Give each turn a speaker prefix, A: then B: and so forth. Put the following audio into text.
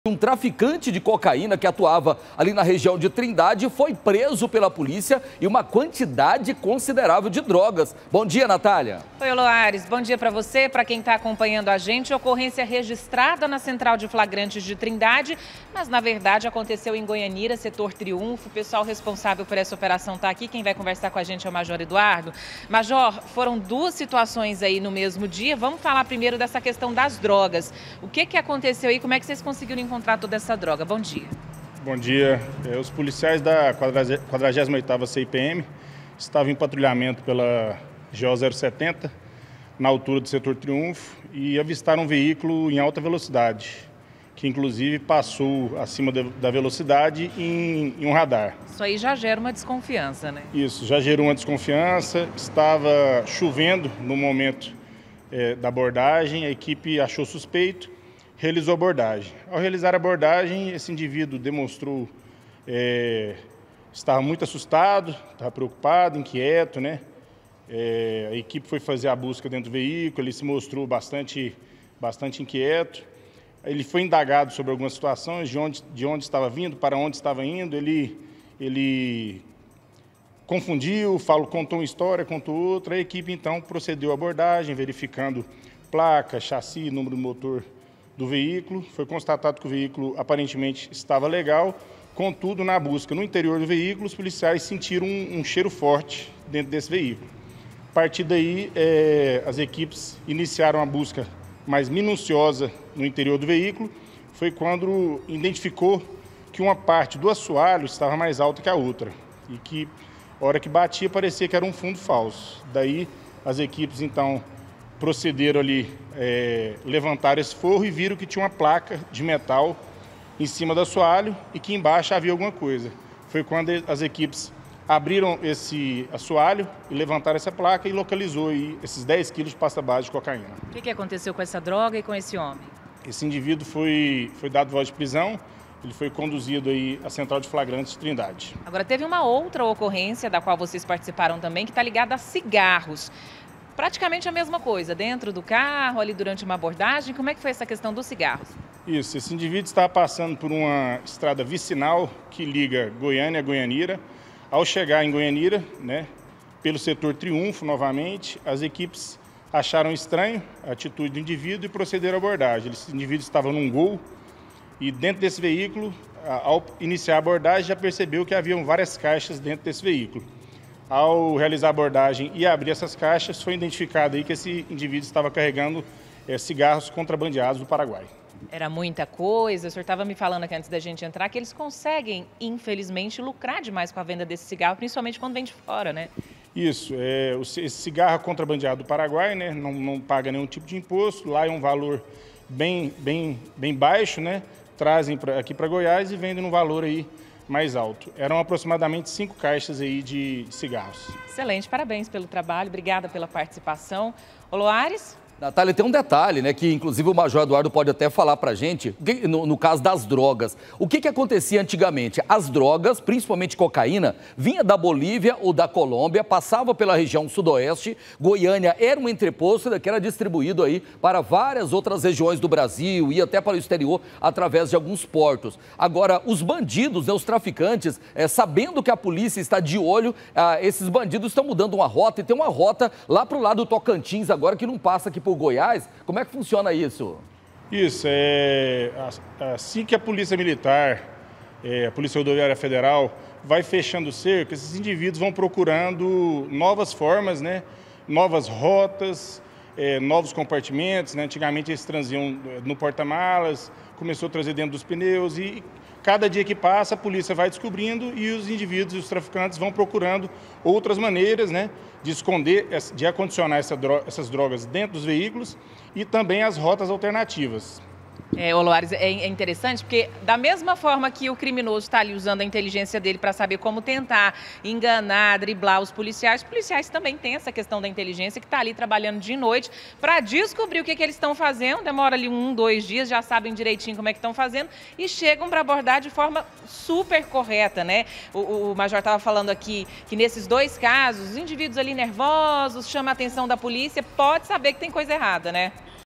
A: Um traficante de cocaína que atuava ali na região de Trindade foi preso pela polícia e uma quantidade considerável de drogas. Bom dia, Natália.
B: Oi, Loares. Bom dia para você, para quem está acompanhando a gente. Ocorrência registrada na Central de Flagrantes de Trindade, mas na verdade aconteceu em Goianira, setor Triunfo. O pessoal responsável por essa operação está aqui. Quem vai conversar com a gente é o Major Eduardo. Major, foram duas situações aí no mesmo dia. Vamos falar primeiro dessa questão das drogas. O que aconteceu aí? Como é que vocês conseguiram encontrar toda essa droga? Bom dia.
C: Bom dia. Os policiais da 48ª CIPM estavam em patrulhamento pela GO 070, na altura do setor Triunfo, e avistaram um veículo em alta velocidade, que inclusive passou acima da velocidade em um radar.
B: Isso aí já gera uma desconfiança, né?
C: Isso, já gerou uma desconfiança. Estava chovendo no momento da abordagem, a equipe achou suspeito, realizou a abordagem. Ao realizar a abordagem, esse indivíduo demonstrou estava muito assustado, estava preocupado, inquieto, né? A equipe foi fazer a busca dentro do veículo, ele se mostrou bastante inquieto. Ele foi indagado sobre algumas situações, de onde estava vindo, para onde estava indo. Ele confundiu, contou uma história, contou outra. A equipe, então, procedeu à abordagem, verificando placa, chassi, número do motor do veículo. Foi constatado que o veículo aparentemente estava legal, contudo, na busca no interior do veículo, os policiais sentiram um cheiro forte dentro desse veículo. A partir daí, as equipes iniciaram a busca mais minuciosa no interior do veículo. Foi quando identificou que uma parte do assoalho estava mais alta que a outra e que, a hora que batia, parecia que era um fundo falso. Daí, as equipes, então, procederam ali, levantaram esse forro e viram que tinha uma placa de metal em cima do assoalho e que embaixo havia alguma coisa. Foi quando as equipes abriram esse assoalho e levantaram essa placa e localizou aí esses 10 quilos de pasta base de cocaína.
B: O que aconteceu com essa droga e com esse homem?
C: Esse indivíduo foi dado voz de prisão, ele foi conduzido aí à Central de Flagrantes de Trindade.
B: Agora, teve uma outra ocorrência da qual vocês participaram também, que está ligada a cigarros. Praticamente a mesma coisa, dentro do carro, ali durante uma abordagem. Como é que foi essa questão dos cigarros?
C: Isso, esse indivíduo estava passando por uma estrada vicinal que liga Goiânia a Goianira. Ao chegar em Goianira, né, pelo setor Triunfo novamente, as equipes acharam estranho a atitude do indivíduo e procederam à abordagem. Esse indivíduo estava num Gol e dentro desse veículo, ao iniciar a abordagem, já percebeu que haviam várias caixas dentro desse veículo. Ao realizar a abordagem e abrir essas caixas, foi identificado aí que esse indivíduo estava carregando cigarros contrabandeados do Paraguai.
B: Era muita coisa. O senhor estava me falando aqui antes da gente entrar que eles conseguem, infelizmente, lucrar demais com a venda desse cigarro, principalmente quando vem de fora, né? Isso.
C: Esse cigarro contrabandeado do Paraguai, né, não paga nenhum tipo de imposto. Lá é um valor bem baixo, né? Trazem aqui para Goiás e vendem num valor aí mais alto. Eram aproximadamente 5 caixas aí de cigarros.
B: Excelente, parabéns pelo trabalho, obrigada pela participação. Ô, Loares?
A: Natália, tem um detalhe, né, que inclusive o Major Eduardo pode até falar pra gente, no caso das drogas. O que acontecia antigamente? As drogas, principalmente cocaína, vinha da Bolívia ou da Colômbia, passava pela região sudoeste, Goiânia era um entreposto que era distribuído aí para várias outras regiões do Brasil e até para o exterior através de alguns portos. Agora, os bandidos, né, os traficantes, sabendo que a polícia está de olho, esses bandidos estão mudando uma rota e tem uma rota lá pro lado do Tocantins agora que não passa aqui por Goiás. Como é que funciona isso?
C: Isso, assim que a Polícia Militar, a Polícia Rodoviária Federal vai fechando o cerco, esses indivíduos vão procurando novas formas, né, novas rotas, novos compartimentos, né? Antigamente eles transiam no porta-malas, começou a trazer dentro dos pneus e cada dia que passa a polícia vai descobrindo e os indivíduos e os traficantes vão procurando outras maneiras, né, de esconder, de acondicionar essas drogas dentro dos veículos e também as rotas alternativas.
B: Ô Loares, é interessante porque da mesma forma que o criminoso está ali usando a inteligência dele para saber como tentar enganar, driblar os policiais também têm essa questão da inteligência que está ali trabalhando de noite para descobrir o que eles estão fazendo. Demora ali 1, 2 dias, já sabem direitinho como é que estão fazendo e chegam para abordar de forma super correta, né? O Major estava falando aqui que nesses 2 casos, os indivíduos ali nervosos, chama a atenção da polícia, pode saber que tem coisa errada, né?